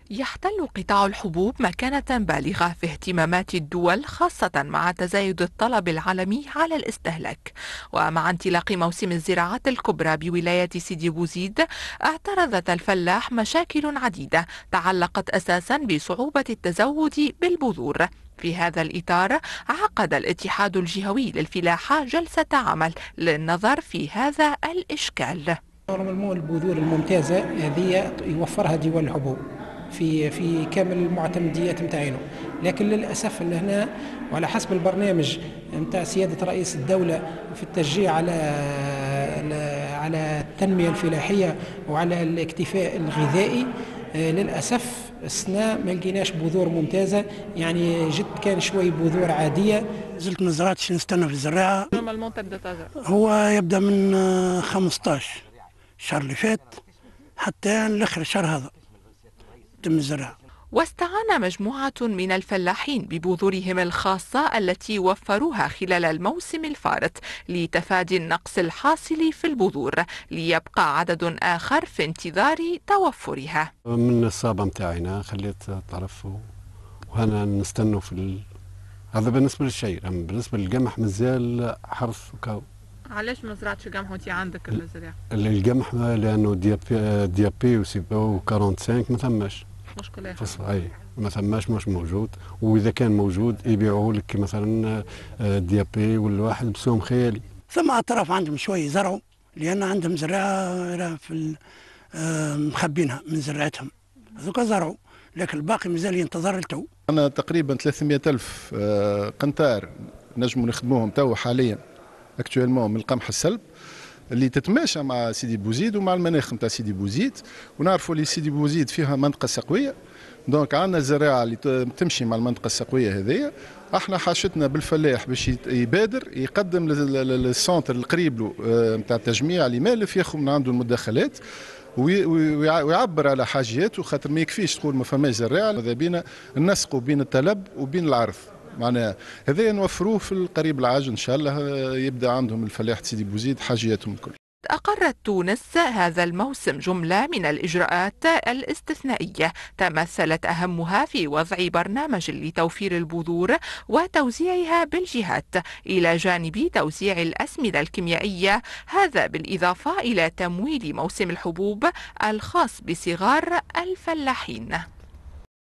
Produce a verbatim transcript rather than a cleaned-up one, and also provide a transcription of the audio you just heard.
يحتل قطاع الحبوب مكانة بالغة في اهتمامات الدول، خاصة مع تزايد الطلب العالمي على الاستهلاك. ومع انطلاق موسم الزراعات الكبرى بولاية سيدي بوزيد، اعترضت الفلاح مشاكل عديدة تعلقت أساسا بصعوبة التزود بالبذور. في هذا الإطار، عقد الاتحاد الجهوي للفلاحة جلسة عمل للنظر في هذا الإشكال. نورمالمون البذور الممتازة هذه يوفرها ديوان الحبوب في في كامل المعتمديات نتاعنا، لكن للاسف ان هنا وعلى حسب البرنامج نتاع سياده رئيس الدوله في التشجيع على على التنميه الفلاحيه وعلى الاكتفاء الغذائي، للاسف السنه ما لقيناش بذور ممتازه، يعني جد كان شوي بذور عاديه. زلت ما زرعتش، نستنى في الزراعه. نورمالمون تبدا تزرع؟ هو يبدا من خمسطاش الشهر اللي فات حتى لاخر الشهر هذا تم الزراعه. واستعان مجموعة من الفلاحين ببذورهم الخاصة التي وفروها خلال الموسم الفارط لتفادي النقص الحاصل في البذور، ليبقى عدد آخر في انتظار توفرها. من الصابة متاعنا خليت طرف وهنا نستنوا في ال... هذا بالنسبة للشيء. أما بالنسبة للقمح مازال حرث وكاو. علاش ما زرعتش قمح وانت عندك الزراعة؟ القمح لأنه ديابي ديابي و خمسة وأربعين ما ثماش. مشكلة اي ما ثماش، مش موجود، واذا كان موجود يبيعوه لك مثلا ديابي ولا واحد بسوم خيالي. ثم اطراف عندهم شوي زرعوا لان عندهم زراعه في مخبينها من زراعتهم، هذوك زرعوا، لكن الباقي مازال ينتظر التو. انا تقريبا ثلاثمائة ألف قنطار نجموا نخدموهم تو حاليا اكتويلمون من القمح السلب اللي تتماشى مع سيدي بوزيد ومع المناخ نتاع سيدي بوزيد، ونعرفوا اللي سيدي بوزيد فيها منطقه سقويه، دونك عندنا الزراعه اللي تمشي مع المنطقه السقويه هذيا. احنا حاجتنا بالفلاح باش يبادر يقدم للسونتر القريب له نتاع التجميع اللي مالف ياخذ من عنده المداخلات ويعبر على حاجياته، خاطر ما يكفيش تقول ما فماش زراعه. ماذا بينا ننسقوا بين الطلب وبين العرض، معناها هذا نوفروه في القريب العاجل ان شاء الله يبدا عندهم الفلاح سيدي بوزيد حاجياتهم الكل. أقرت تونس هذا الموسم جملة من الإجراءات الاستثنائية تمثلت أهمها في وضع برنامج لتوفير البذور وتوزيعها بالجهات، إلى جانب توزيع الأسمدة الكيميائية، هذا بالإضافة إلى تمويل موسم الحبوب الخاص بصغار الفلاحين.